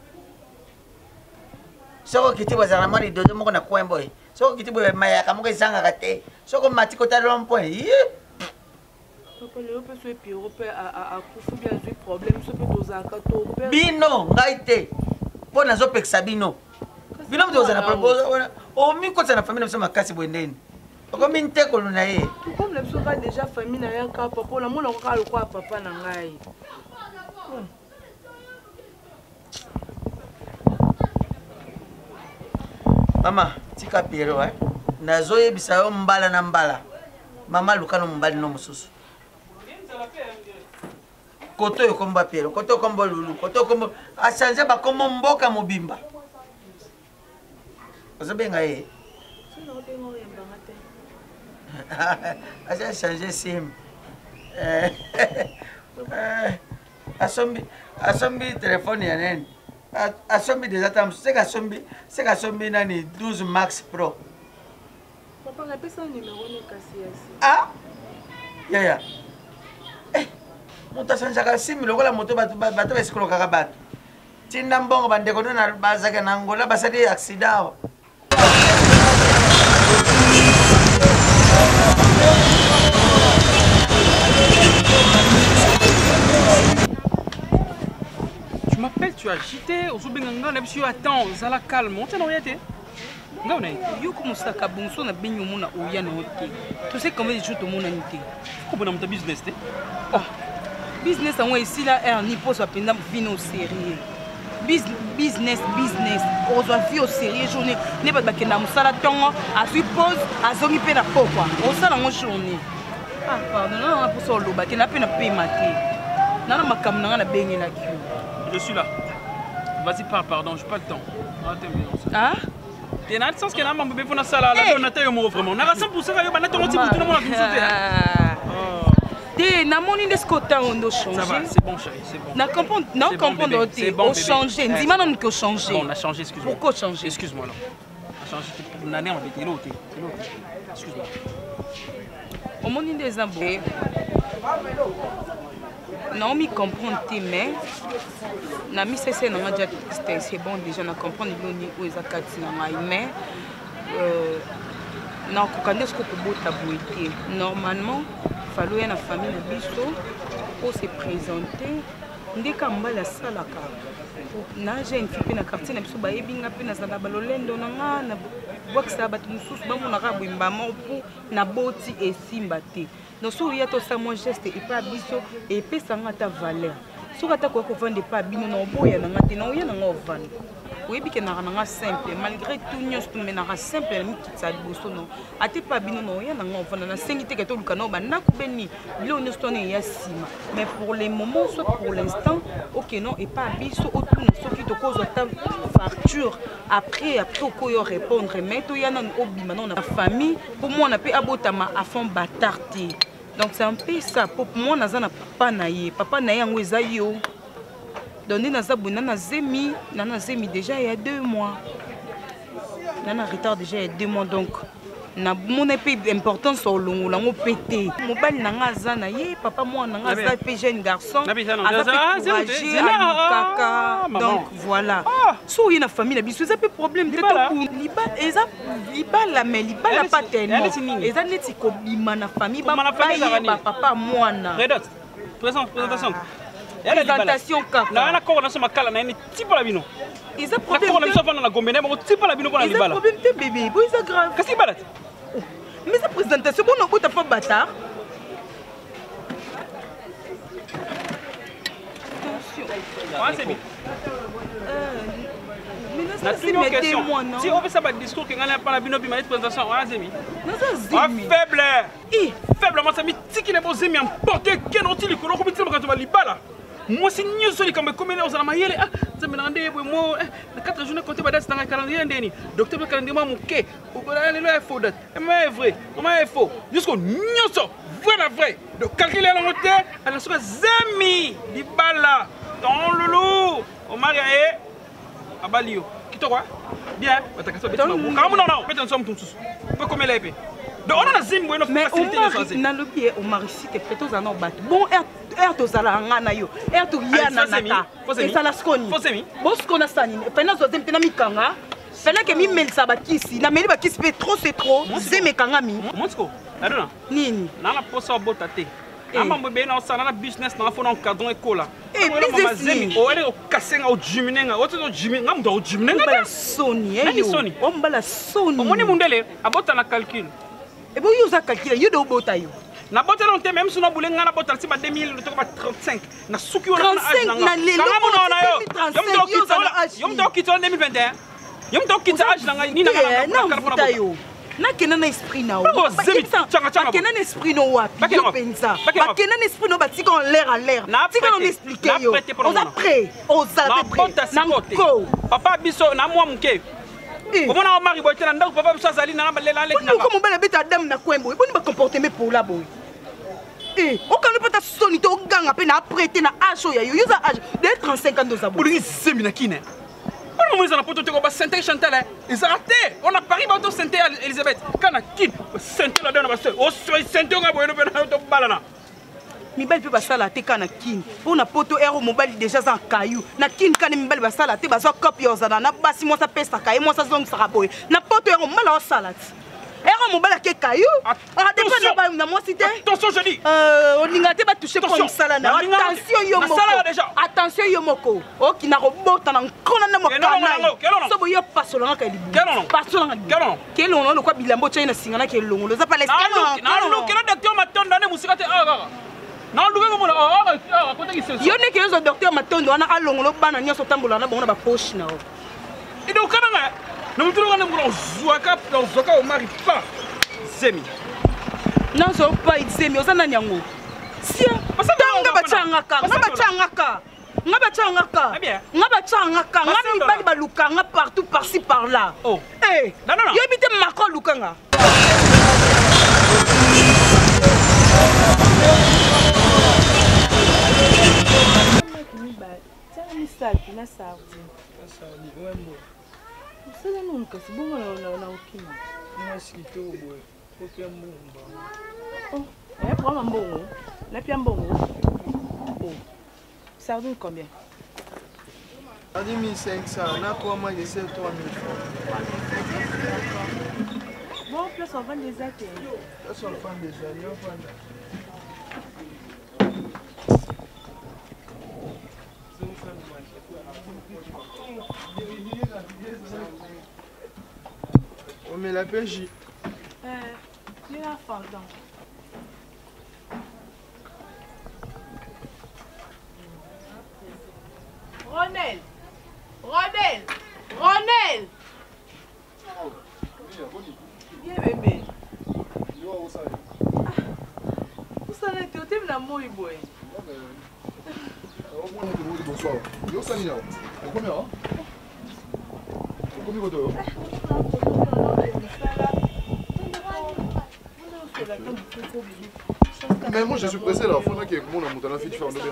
S2: soko kitibo za mari dodo moko na kwembo e soko kitibo maya ka moko izanga kate soko matiko ta lompo e
S4: Papa, le peu soit pire, père a couffé bien du problème, ce peut aux accato.
S2: Bino, ngaite. Pour nazo peksa bino. Bino mto na propose. O mi ko na famille na makasi bwendeni. Ko mi nteko na ye.
S4: Comme le soka déjà famille na ya ka papa, la mona ko le kwa papa na ngai.
S2: Mama, tika Piero eh. Nazo yebisa yo mbala na mbala. Mama lukano mbali no mususu. Koto yo komba Piero, koto komba Lulu, koto komba achanje ba komo mboka mobimba. Ozobenga ye. Acha changer sim. Eh. Asombi, asombi téléphone ya nene. Asombi déjà tam, c'est qu'asombi, c'est qu'asombi nani douze Max Pro.
S4: Papa, on appelle ça un numéro de casse.
S2: Ah? Ya ya. Eh, monta sanjaka simi lokola moto batu batu esikolo kaka batu. Tinda mbongo bandeko na bazaka na Angola basadi accident.
S5: Tu m'appelles, tu es agité, au Zoubenganga, on a attends, ça la calme, on t'a n'orienté.
S3: Yo comme ça kabonso na benyo mona oya na oté. Tu sais combien de jours tout monde a nité.
S5: Comment dans ta business té?
S3: Oh. Business en ici là est un hypo soit pendant vino au sérieux. Business business. On doit vivre au sérieux journée. Ne pas que na musala tongo, a su pause, a zomi pe na pokwa. On sala mon journée. Ah pardon, non pour ça loba, que na pe na pe maté. Na na makam na na benye la queue.
S5: Je suis là. Vas-y parle, pardon, j'ai pas le temps.
S3: Ah?
S5: Tu as le sens que tu as un bébé pour la salle, on a taillé mon vraiment. On a cent pour cent, on a tout le monde
S3: T'es na moni de scota on doit changer.
S5: Ça va, c'est bon chérie, c'est bon.
S3: Na comprendre, non comprendre t'es on changer. Dis-moi non que changer.
S5: Bon, on a changé, excuse-moi.
S3: Pourquoi changer?
S5: Excuse-moi là. On a changé pour l'année on était l'autre. Excuse-moi.
S3: Au moni des abonnés. Naomi comprend tes mains. Nami c'est c'est non déjà c'est bon déjà na comprendre l'oni où ils akati na mais euh na kokande ce que tu beau tabouité. Normalement fallo ya na famille na biso pour se présenter ndeka mbala salaka. Na jeune fille na quartier na biso ba yebinga pe na zala balolendo na nga na boxa batu mususu ba mona ka bwimba mo pour na boti et simba te. Donc si il y a tout ça mon geste et pas biso et puis ça n'a ta valeur. Si tu ko ko vendre pas bino na boya na ngate na oya na ngova. Oui bi ke na na simple malgré tout nyos tu mena simple mi kitsa liboso no. Ate pas bino na oya na ngova na sengite ke to lukana ba na ku beni bilo nyos to ne ya sima. Mais pour les moments soit pour l'instant OK non et pas biso autour na soki to cause ta facture après après ko yo répondre mais to ya na obi maintenant na famille pour moi on a peut abotama à fond batarté. Donc c'est un peu ça pour moi naza na papa na ye papa na yango eza yo donné naza buna na zemi na zemi déjà il y a deux mois na retard déjà il y a deux mois donc na mon épée importance sur longo lango pété mobile na ngaza na ye papa moi na ngaza pe jeune garçon kaka donc voilà so il y a famille na biso ça peut problème peut être pour liba eza liba la mais liba la pas tellement eza neti ko bima na famille ba papa moi na
S5: présentation
S3: présentation kaka
S5: na na ko na soma kala na ni tipo la bino
S3: ils ont problème
S5: na ko na so fana na gombene mo tipo la bino ko na libala
S3: ils ont problème te bébé bon c'est grave
S5: qu'est-ce qui balade
S3: mais cette présentation bon on peut pas bâtard
S5: attention
S3: na tout question
S5: si on fait ça pas discours que ngana pas la bino bi ma présentation ah zemi
S3: non ça zemi
S5: faible eh faible moi ça mi tiki les beaux zemi emporter ken otili ko ko bitimo ka to ba libala moi c'est nyoso li comme comme on ça ma yele ah ça me rende moi na quatre journées côté ba date dans le calendrier ndeni docteur le calendrier moi muke ou ba le le faux date mais vrai mais faux jusqu'au nyoso vrai la vrai de calculer la montée à la soit zemi libala ton loulou au marié abalio kito quoi bien batakaso betima kamu non non peut-être somme tout peut comme l'épée donc on a zim bueno facilité de choisir
S3: na le pied au marisi te peut-être en bat bon air air to zala ngana yo air to yana nata et ça la skoni bon ce qu'on a sani pendant zo tempena mikanga fallait que mi melsa bakisi na meli bakisi pe trop c'est trop zeme kanga mi
S5: monsko adona
S3: nini
S5: na la posa botate Amambo be na osala na business na fona encadron école.
S6: Eh, business
S5: ni. O ele o kasenga o jiminenga. O to jiminenga mdo o jiminenga.
S6: Ba Sony eh.
S5: Sony.
S6: O mbala Sony.
S5: Omoni mundele abota na calcul.
S6: E bo yuza calcul yo do bota yo.
S5: Na bota non te même suna bulenga na bota si ba deux mille to ba trente-cinq. Na suki ona na âge na.
S6: Na lelo
S5: na yo. Yom do kita. Yom do kita en deux mille vingt et un. Yom do kita âge na ni na na
S6: na yo. Na kena na esprit na o. Bakena na esprit no wapi. Yo pensa. Bakena na esprit no batika en l'air à l'air. Tika on expliquer yo. On a prêt. On a prêt. Nanko.
S5: Papa biso na moi muke. Comment on mari boy tena ndako papa biso azali na balela lek na.
S6: Comment bela beta dame na kwembo. Boni ba comportement pour la boy. Eh, on quand pas ta Sony to ganga pe na prêter na âge ya yo. Yo za âge de trente-cinq ans do za boy.
S5: Boli semi na kine. On a poto te ko Sainte Chantal. Ils ont raté. On a Paris bateau Sainte Elisabeth. Kana kid Sainte la donne basse. O so Sainte nga boyno pe na to balana.
S6: Mi belle pe basala te kana kin. On a poto aéro mobile déjà en caillou. Na kin kana mi belle basala te bazo copie ozana na basi mo sa pesa kaye mo sa zong sa boy. Na poto aéro mala o salade. Aéro mobile ke caillou. Ah dépend na ba na mo cité.
S5: Attention je dis.
S6: Euh on ninga te ba toucher comme ça na. Attention yo moko. Attention yo moko. O ki na robota na nkona na mokana. So bo yo pasolanga ka libu. Pasolanga. Kelo no kwa bilambo china singana ke longolo za pale
S5: skano. Na no kelo docteur matonda ne musika te aga. Na luka ko mo aga aga ko te kiseso.
S6: Yo ne ke zo docteur matondo ana alongolo bana nyoso tambola na bongo na ba poche na o.
S5: Ido kana na. Na mutulu kana mo zuaka zoka o mari pa. Zemi.
S6: Non zo pa zemi ozana nyango. Sia. Tanga bachangaka. Ngabachangaka. Ngabachangaka. Ngabachangaka. Ngami bali balukanga partout par-ci par-là.
S5: Oh.
S6: Eh.
S5: Non non non.
S6: Yo bité Macron lukanga. Salti na salti.
S3: Salti, wembo.
S6: Sasa nunca se bonga na na ukima.
S3: Mwasi tobo. Kopia mbomba.
S6: Oh, é pour un bon. La pia mbongo. Oh. Sardine combien?
S3: Sardine mille cinq cents, na quoi moi je sais trois mille francs.
S6: Bon, plus on vend des athées.
S3: Plus on vend des athées, on vend. On met la P J.
S6: Euh, il y a un fondant. Ronel! Ronel! Ronel! Viens bébé. Où ça n'est pas? Tu es dans mon boy.
S7: Bonsoir. Yo Sani là. Combien hein? Combien de mais moi je suis pressé là, il faut que mon amour dans la fille faire le bien.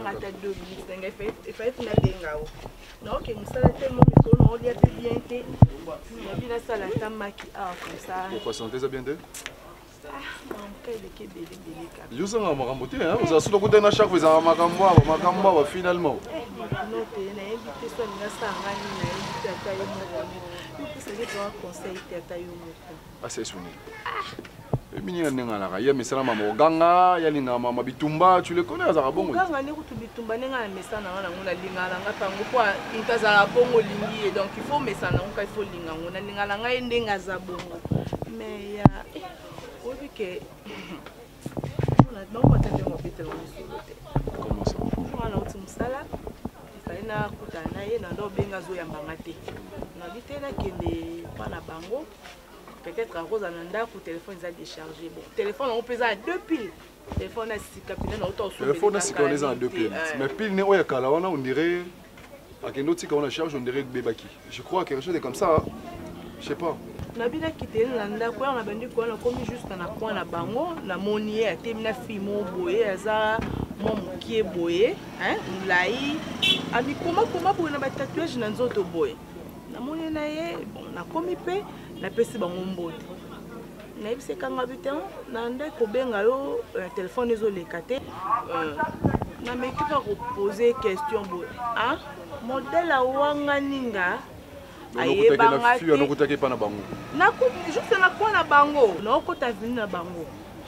S6: Il faut être là. Non, que nous sommes tellement on y a bien été. On a ça la tama qui a comme ça.
S7: Pourquoi santé ça bien été?
S6: Ah, mon cas il est belé belé ka.
S7: Yo ça nga makambote hein, vous avez solo côté na chaque fois za makambo, makambo finalement.
S6: Eh, non te na invité so nga sangani na invité ata yo mo. Puis c'est que un conseil ata yo mo.
S7: Ah c'est souni. Mini na nenga la ya mesala mama oganga ya linga mama bitumba tu le connais za bongo.
S6: Oganga ne kutu bitumba nenga na mesana ngana ngona linga la ngata ngopwa intazala bongo lingi donc il faut mesana ngoka il faut linga ngona linga la ngai ndenga za bongo. Mais ya oui que on a donc pas tellement bête là
S7: comment ça?
S6: On a autre musala. Il fallait na kutana ye na ndo benga zo ya mbangate. Na bitela kende pana bango. Peut-être à cause d'un ndako téléphone est déchargé. Bon, téléphone on peut à deux piles. Téléphone est capitaine on auto sur.
S7: Téléphone est synchronisé en deux piles. Mais pile ne oya kala wana on dirait à quel autre quand on charge on dirait bebaki. Je crois quelque chose de comme ça. Je sais pas.
S6: Na bina kité na ndako on a bendu ko on a commis juste na coin na bango na monier a temina fimo boye aza mon mukie boye hein mulai ami comment comment pour na ba tatouage na nzoto boye. Na monier na ye bon na commis pe na pesi bango mbote na yebise kanga bitan na nde ko benga yo téléphone ezoleka te na meki ka ko poser question boye ah modèle awanga ninga ayebanga
S7: te na kutaki pa na bango
S6: na juste na kwa na bango na okota vini na bango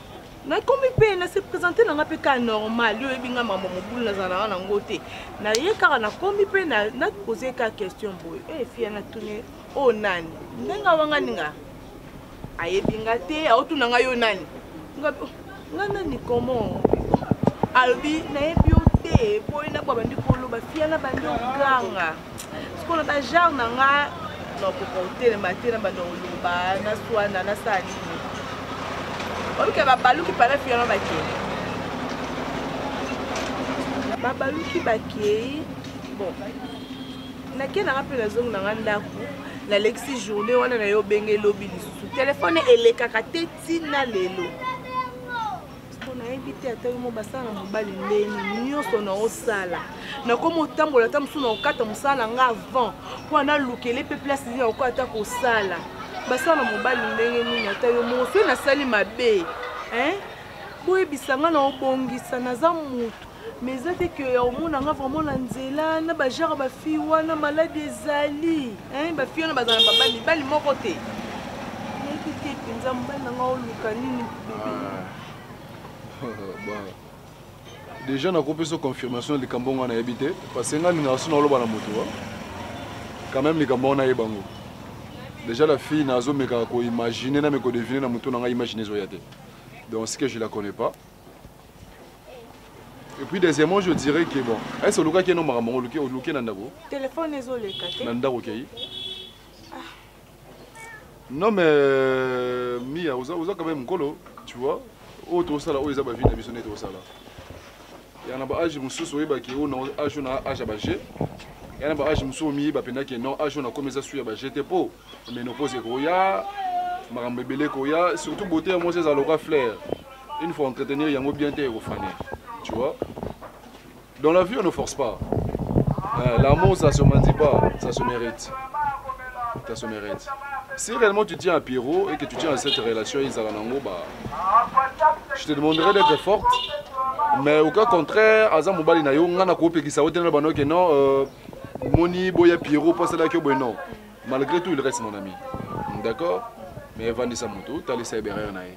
S4: na komi pe na se présenter na pe ka normal yo ebinga mama mobulu na zana na ngote na ye kaka na komi pe na na poser ka question boy eh fia na tune o nani ndenga wanga ninga ayebinga te aotuna nga yo nani nga nga nani comment albi na ebio te boy na kwa bandi kolo ba fia na bandi oganga skona ba genre na nga no ko hotel matena bando lumba na swana na sani ok babaluki para fiano bake babaluki bake bon nakie nanga mpe nazongo nanga ndako na lexi journée wana na yo benge elobi lisusu telefone elekaka te ntina lelo po nayebi te ata yo mo basala na mobali ndeni nyonso na osala nakoma otambola ata mosusu na okata mosala nga avant mpo ana lukele mpe place nini akoka ata kosala basala mobali ndenge nini ata yo moko soki nasali mabe boyebisa nga na obongisa naza mutu mais eza te ke omona nga vraiment na nzela na bajare bafille wana maladi ezali bafille wana bazala na babali mibali moko te nayebi te mpenza mobali nanga oluka nini
S7: déjà nakopesa confirmation likambo ngo nayebi te parce que nga ninga so naloba na moto quand même likambo ngo nayeba ngo déjà la fille nazomeka koimagine na meko deviner na moto nanga imagine ezoya te donc c'est que je la connais pas et puis deuxièmement je dirais que bon est-ce que luka qui no makambo luki luki na ndako
S4: téléphone ezoleka te
S7: na ndako kei non mais Mia oza oza quand même nkolo tu vois autre ça là où ils ont vie na biso net ça là ya na ba âge mususu oyeba ki o na âge na âge ba G ya na ba âge mususu mi ba penda ki non âge na komeza suya ba G te po ménopause ko ya makambo belé ko ya surtout beauté moi c'est aloka flair il faut entretenir yango bien te ko fane tu vois dans la vie on ne force pas l'amour ça se mendie pas ça se mérite ça se mérite si réellement tu tiens à Pierrot et que tu tiens à cette relation bah, je te demanderai d'être forte mais au cas contraire Azam Mobali na yo ngana ko pe ki sa otena bano que non moni boya Pierrot pas là que bon non malgré tout il reste mon ami d'accord mais Vanessa Moto tu as laissé derrière nae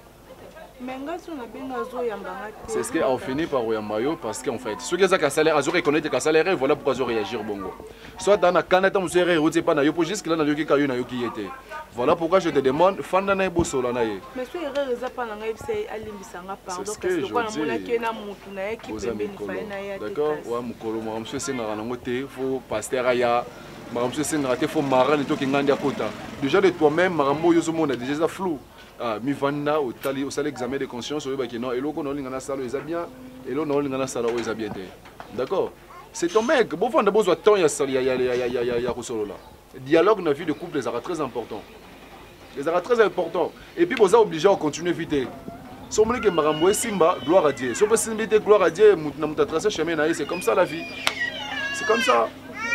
S7: c'est ce qu'on finit par Oyambayo parce qu'en fait, ceux qui ont un salaire, ils reconnaissent qu'un salaire, voilà pourquoi ils réagir bongo. Soit dans la canette, on se réunit pas na yo, juste là na yo qui kayo na yo qui était. Voilà pourquoi je te demande, fan na bo solo na ye.
S4: Mais ce erreur eza pas na ngai c'est alimbisanga pardon parce que quand on a qui na mutu na ye qui peut bénéficier na ya. D'accord, wa mukolo mo monsieur senga na ngote, faut pasteur aya. Monsieur senga te faut maran to ki ngandi akota. Déjà de toi-même, marambo yo zo mona déjà flou. Ah, mi vanda au tali au sale examen de conscience au baki non et loko non lingana salo eza bien et lo non lingana salo eza bien te. D'accord? C'est ton mec, bon fanda besoin temps ya ya ya ya ya ya ya solo là. Dialogue dans la vie de couple les très important. Les très important et puis vous obligé à continuer vite. Si on dit que marambo simba gloire à Dieu. Si on peut simba gloire à Dieu, na muta tracer chemin na c'est comme ça la vie. C'est comme ça.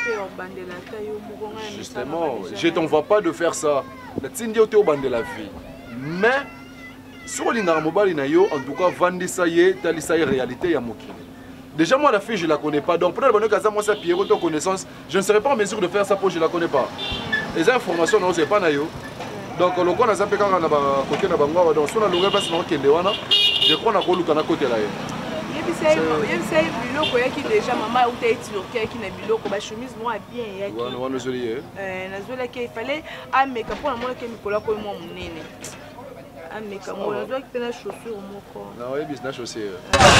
S4: Justement, je t'envoie pas de faire ça. La tindi au théo bande de la vie. Mais sur l'ingara mobile en tout cas vendre ça y est tali ça y est réalité ya moki. Déjà moi la fille je la connais pas donc pour le bonheur moi ça Pierrot ton connaissance je ne serais pas en mesure de faire ça pour je la connais pas. Les informations non c'est pas na yo. Donc le qu'on a ça quand na ba côté na bango donc sur la longueur parce que kende wana je crois na ko luka na côté là. Yebisa yebisa biloko yaki déjà maman ou t'es turquie qui na biloko ba chemise noire bien yaki.
S7: Wana wana zoli
S4: eh na zola ki il fallait ameka pour moi que Nicolas ko mo munene. Ameka mo na zola ki na chaussure moko.
S7: Na ouais business chaussure.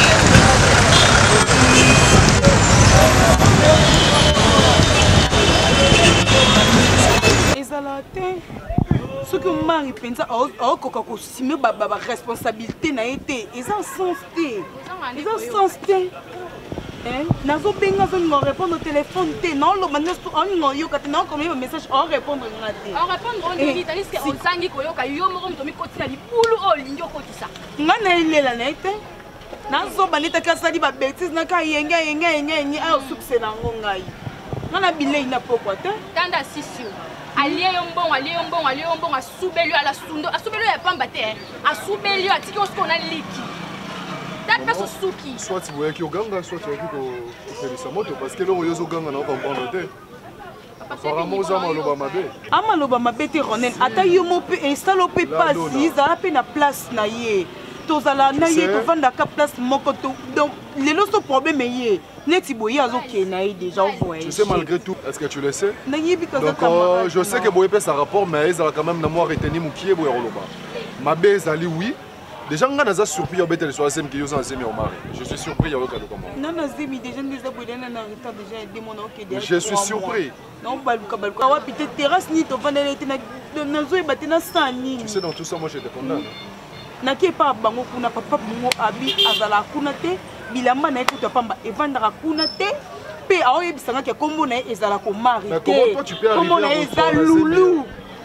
S4: Ezalate ce que mari pensa au coca ko sime ba ba responsabilité na été ils en sens té ils en sens té hein nazo benga zo ngo répondre au téléphone té non lo manes on ngo yo kata non comme message on répondre ngate
S8: on répondre on dit talis que on sangi ko yo ka yo mo to mi kotina libulu o lingo ko tisa
S4: ngana ilela na été nazo banita ka sali ba bêtise na ka yenga yenga yenga yenga a succès na ngai ngana bilei na pokwa té
S8: tanda sisio allié yombon allié yombon allié yombon a soubelu à la sundo a soubelu ya pamba te a soubelu a tiki on ce qu'on a liki tata so suki
S7: soit tu vois qui oganga soit tu vois qui ko faire sa moto parce que lo yozo ganga na comprendre te apparemment za maloba mabe
S4: ama loba mabe te ronen ata yo mo pe installe pe pas si za pe na place na ye
S6: tozala na ye tovandaka place moko donc lelo so problème ye neti boye azoke na ye déjà voyage.
S7: Tu sais malgré tout, est-ce que tu le sais?
S6: Donc
S7: euh, je sais que boye peut ça rapport mais ils ont quand même na moi retenir mukie boye roloba. Ma base ali oui. Déjà nga naza surpris obete le soir sem ki yo sans semi au mari. Je suis surpris avec le comment.
S6: Non non zemi déjà nous a boye na na retard déjà des mon OK déjà.
S7: Je suis surpris.
S6: Non baluka baluka wa peut-être terrasse ni to vandela était na na zo batena sani.
S7: Tu sais dans tout ça moi je te condamne.
S6: Naki pa bango kuna papa bungo abi azala kuna te bilamba na ekuta pamba evandaka kuna te pe aoyebisanga ke kombo na ezala ko mari te.
S7: Mais comment toi tu peux arriver
S6: kombo na eza lulu.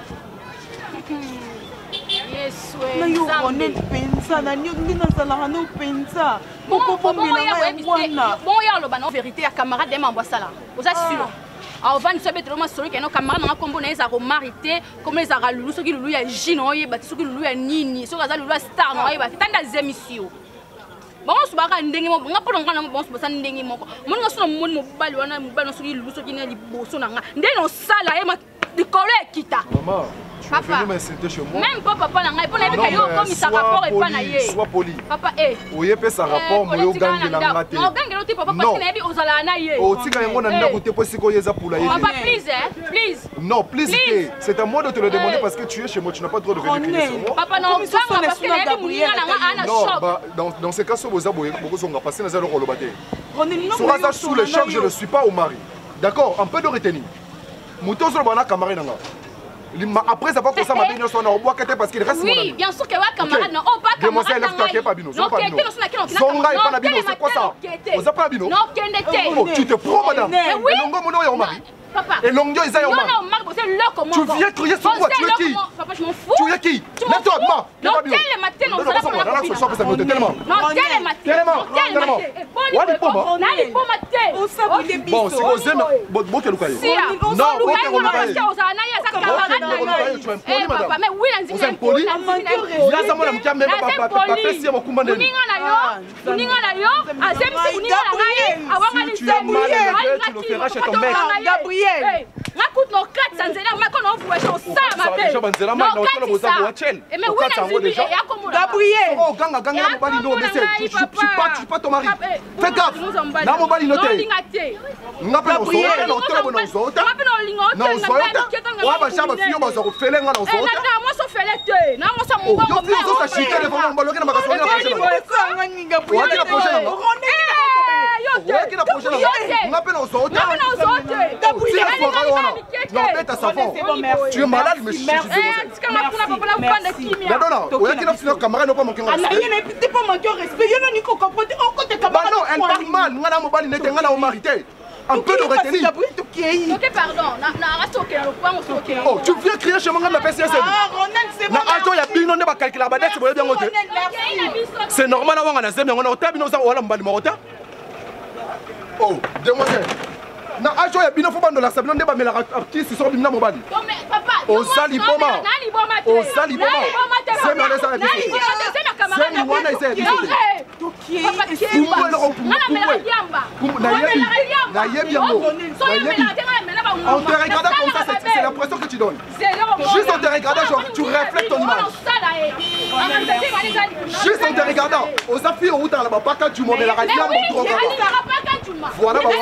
S8: Yes,
S6: na yo on pensa na nyo ndina zala na pensa. Boko bomela na wana.
S8: Bon ya lo bana vérité ya camarade de mamba sala. Oza sûr. Alors van sobe tellement solo que nos camarades na kombo na eza ko mari te, comme eza ka lulu soki lulu ya jino yeba soki lulu ya nini, soki eza lulu ya star no yeba tanda zemisio. Bon so baka ndenge mo nga polo ngana bon so basa ndenge moko. Mo nga so mo mobali wana mobali soki lulu soki na liboso na nga. Ndenge no sala ye ma dikolo ekita.
S7: Maman, tu es venu m'insulter chez moi.
S8: Même pas papa na nga, pour n'être kayo comme ça rapport et pas na ye.
S7: Sois poli.
S8: Papa eh.
S7: Oye pe sa rapport mo yo gangi na ngate.
S8: Non gangi lo ti papa parce que na bi ozala na ye.
S7: O tika yango na ndako te posi ko yeza pour la ye.
S8: Papa please eh, please.
S7: Non, please. C'est à moi de te le demander parce que tu es chez moi, tu n'as pas le droit de venir crier sur moi.
S8: Papa non, ganga parce que na bi muninga na nga ana choc.
S7: Non, bah dans dans ces cas so boza boye beaucoup sont passés na zalo kolobate.
S6: Ronel non.
S7: Sur ça sous le choc, je ne suis pas au mari. D'accord, un peu de retenue. Mouton sur le bana camarade nanga. Après ça va comme ça ma bino soit na bois parce qu'il reste mon ami.
S8: Oui, bien sûr que wa camarade na oh pas camarade.
S7: Demoiselle lève-toi qui pas bino,
S8: non
S7: pas bino.
S8: Songa
S7: et pas na bino, c'est quoi ça? Oza pas bino.
S8: Non, kende te.
S7: Tu te prends madame. Et longo mono ya au mari.
S8: Papa.
S7: Et longo isa ya au mari.
S8: Non non, Marc, c'est le comment.
S7: Tu viens crier sur quoi? Tu es qui?
S8: Papa, je m'en fous.
S7: Tu es qui? Lève-toi, ma.
S8: Non, quel matin non, ça va pas.
S7: Non, tellement.
S8: Non, quel matin.
S7: Tellement. Tellement. Wadi poma.
S8: Nani poma te.
S6: On s'abonne biso.
S7: Bon, si vous aimez bon quel cas.
S8: Non,
S7: bon quel cas.
S8: Tu es papa, mais oui,
S7: vous êtes poli. Là ça moi me calme pas pas pesi mo kumba ndeni.
S8: Ninga na yo, ninga na yo, azemsi ninga na ngai, awanga ni
S7: sembu. Tu le feras chez ton mec.
S8: Gabriel. Nakut no quatre cents zela ma kono vuwe so sa ma pe. No quatre cents. Et mais oui, na zibi ya komula.
S6: Gabriel.
S7: Oh ganga ganga mo bali no laisse. Tu tu pas tu pas ton mari. Fais gaffe. Na mo bali noté. Ngape no so, no tolo no so.
S8: Ngape no lingo.
S7: No so. Wa ba shaba fiyo ba so fele nga no so.
S8: Na mo so fele te. Na mo so mo
S7: yo fiyo so sa shite le famo mbalo kena makasoni na prochaine. Wa kena prochaine. Wa kena prochaine. Ngape no so.
S8: Ngape no so te.
S7: Gabriel. Non, bête à savon. Tu es malade, mais je suis désolé. Madonna, on a qui n'a pas camarade, non pas manqué.
S6: Ah, il n'a pas manqué au respect. Il n'a ni qu'on comprenne. On compte tes camarades.
S7: Non, elle parle mal. Nous avons pas n'était pas au marité. Un peu de retenue.
S8: Ok, pardon. Na reste ok.
S7: Oh, tu viens crier chez moi dans la P C S.
S6: Ah, Ronald, c'est bon.
S7: Na ato ya bino ne ba calculer la badette, c'est bien noté. C'est normal avant on a zem, on a otabi nous on a mbali morota. Oh, demoiselle. Na ajo ya bino fobando la sabino ndeba mela artiste so bimna mobali.
S8: Mais papa,
S7: o sali boma.
S8: Nani boma te.
S7: O sali boma. C'est ma laisse
S8: Nani c'est ma camarade.
S7: C'est wana ise biso.
S8: Toki. Papa qui.
S7: Kumwe lo kumwe.
S8: Nana mela diamba.
S7: Na yebi. Na yebi yango.
S8: So yo mela diamba mela ba.
S7: En te regardant comme ça, c'est l'impression que tu donnes. Juste en te regardant, genre, tu reflètes ton image. Juste en te regardant, aux affaires où t'as la baka du monde, la radio, mon trop. Voilà, bah,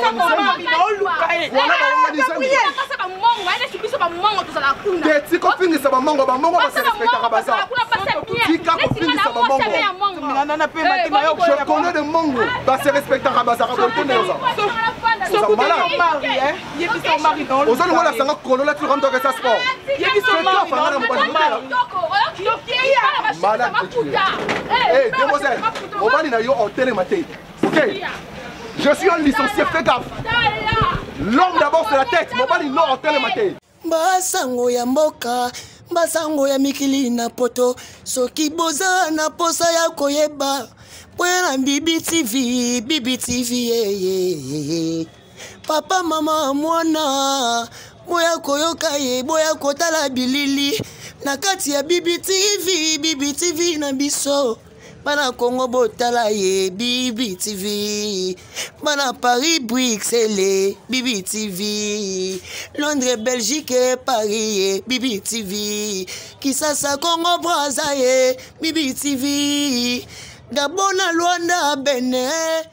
S7: Des copines, ça va mango, bah, mango, c'est respecté à Rabasa. Tika copines, ça va mango. Je connais des mango, bah, c'est respecté à Rabasa.
S6: Sauf que ton mari, hein, il est son mari dans le.
S7: Aux autres, voilà, ça va coller là, tu rentres dans ça sport.
S6: Il est son mari dans le.
S7: Malade que tu es. Hé, demoiselle, on va aller au télématé. Ok? Je suis un licencié, fais gaffe. L'homme d'abord c'est la tête, mon bali non en télématé.
S1: Basango ya mboka, basango ya mikili na poto, soki boza na posa ya koyeba. Pwena Bibi T V, Bibi T V, yeah, yeah, yeah. Papa, mama, mwana, boya koyoka ye, boya kotala bilili. Na kati ya Bibi T V, Bibi T V na biso. bana Congo botala ye Bibi T V, bana Paris Bruxelles Bibi T V, Londres Belgique Paris Bibi T V, Kisasa Congo Brazza Bibi T V, Gabon Luanda Benin